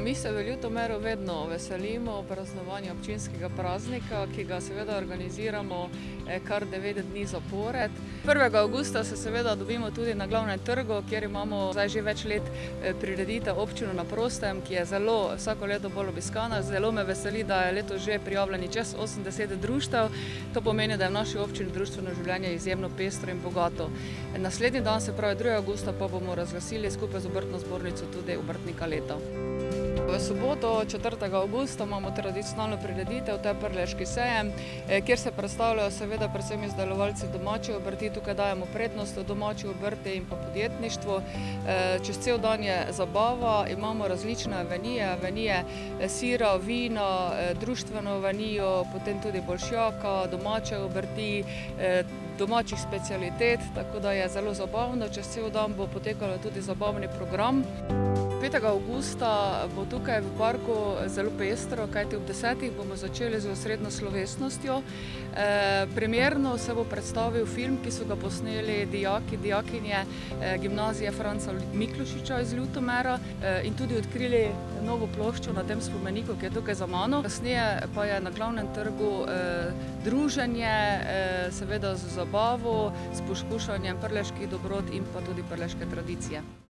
Mi se v Ljutomeru vedno veselimo praznovanja občinskega praznika, ki ga seveda organiziramo kar 9 dni zapored. 1. avgusta se seveda dobimo tudi na glavnem trgu, kjer imamo zdaj že več let prireditev Občino na prostem, ki je zelo vsako leto bolj obiskana. Zelo me veseli, da je letos že prijavljeni čez 80 društev. To pomeni, da je v naši občini društveno življenje izjemno pestro in bogato. Naslednji dan, se pravi 2. avgusta, pa bomo razglasili skupaj z Obrtno zbornico tudi obrtnika leta. V soboto 4. avgusta imamo tradicionalno prireditev, to je Prleški sejem, kjer se predstavljajo seveda predvsem izdelovalci domače obrti. Tukaj dajemo prednost domači obrti in pa podjetništvu. Čez cel dan je zabava, imamo različne avenije sira, vina, društveno avenijo, potem tudi bolšjaka, domače obrti, domačih specialitet, tako da je zelo zabavno. Čez cel dan bo potekalo tudi zabavni program. 5. avgusta bo tukaj v parku zelo pestro, kajti ob 10. bomo začeli z osrednjo slovesnostjo. Premierno se bo predstavil film, ki so ga posneli dijakinje gimnazije Franca Miklošiča iz Ljutomera in tudi odkrili novo ploščo na tem spomeniku, ki je tukaj za mano. Kasneje pa je na glavnem trgu druženje, seveda z zabavo, s poskušanjem prleških dobrot in pa tudi prleške tradicije.